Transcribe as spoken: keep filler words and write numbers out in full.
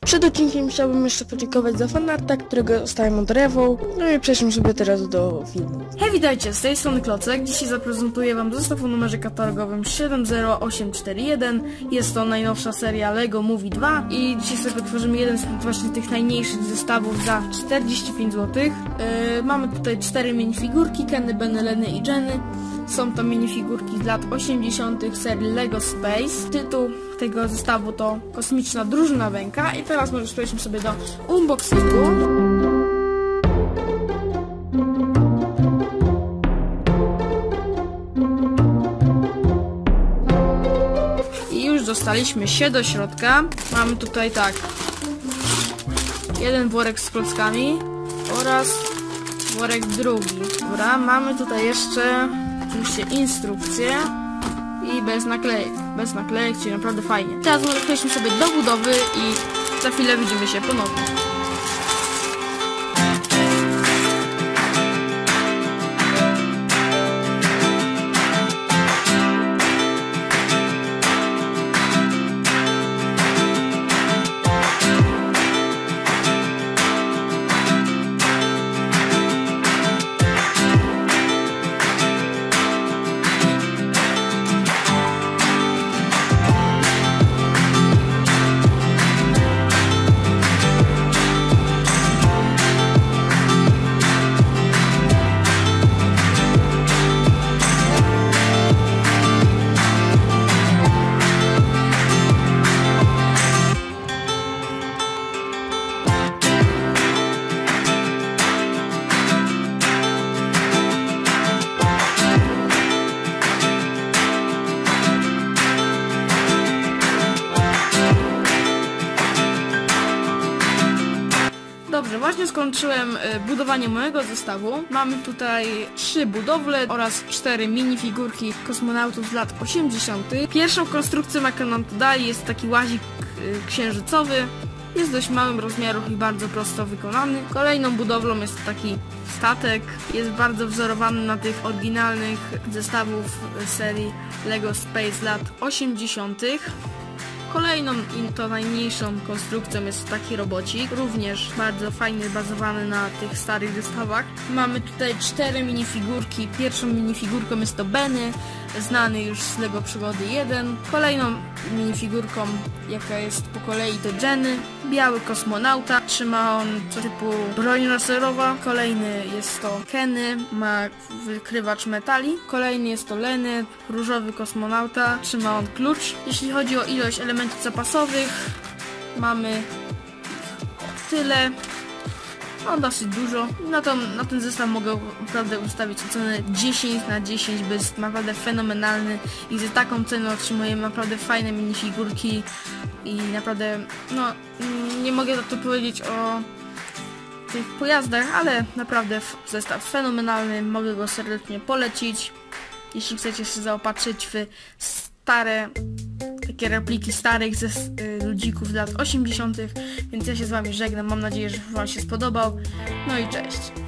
Przed odcinkiem chciałbym jeszcze podziękować za fanarta, którego zostałem od Rewo. No i przejdźmy sobie teraz do filmu. Hej, witajcie, z tej strony Klocek. Dzisiaj zaprezentuję wam zestaw o numerze katalogowym siedem zero osiem cztery jeden. Jest to najnowsza seria LEGO Movie dwa i dzisiaj sobie otworzymy jeden z właśnie tych najmniejszych zestawów za czterdzieści pięć złotych. Yy, mamy tutaj cztery minifigurki, Kenny, Benny, Lenny i Jenny. Są to minifigurki z lat osiemdziesiątych serii LEGO Space. Tytuł tego zestawu to Kosmiczna Drużyna Węka. I teraz może przejdźmy sobie do unboxingu. I już dostaliśmy się do środka. Mamy tutaj tak, jeden worek z klockami oraz worek drugi. Dobra, mamy tutaj jeszcze oczywiście instrukcję i bez naklejek, bez naklejek, czyli naprawdę fajnie. Teraz może przejdźmy sobie do budowy i za chwilę widzimy się ponownie. Dobrze, właśnie skończyłem budowanie mojego zestawu. Mamy tutaj trzy budowle oraz cztery minifigurki kosmonautów z lat osiemdziesiątych. Pierwszą konstrukcją, jaką nam tu dali, jest taki łazik księżycowy. Jest dość małym rozmiarów i bardzo prosto wykonany. Kolejną budowlą jest taki statek. Jest bardzo wzorowany na tych oryginalnych zestawów serii LEGO Space z lat osiemdziesiątych. Kolejną i to najmniejszą konstrukcją jest taki robocik, również bardzo fajnie bazowany na tych starych zestawach. Mamy tutaj cztery minifigurki. Pierwszą minifigurką jest to Benny, znany już z LEGO Przygody jeden. Kolejną minifigurką, jaka jest po kolei, to Jenny, biały kosmonauta, trzyma on co typu broń laserowa. Kolejny jest to Kenny, ma wykrywacz metali. Kolejny jest to Lenny, różowy kosmonauta, trzyma on klucz. Jeśli chodzi o ilość elementów zapasowych, mamy tyle, no dosyć dużo. Na, to, na ten zestaw mogę naprawdę ustawić ocenę dziesięć na dziesięć, bo jest naprawdę fenomenalny i za taką cenę otrzymujemy naprawdę fajne minifigurki i naprawdę, no nie mogę za to powiedzieć o tych pojazdach, ale naprawdę zestaw fenomenalny, mogę go serdecznie polecić, jeśli chcecie się zaopatrzyć w stare takie repliki starych ze y, ludzików z lat osiemdziesiątych. Więc ja się z wami żegnam, mam nadzieję, że wam się spodobał. No i cześć.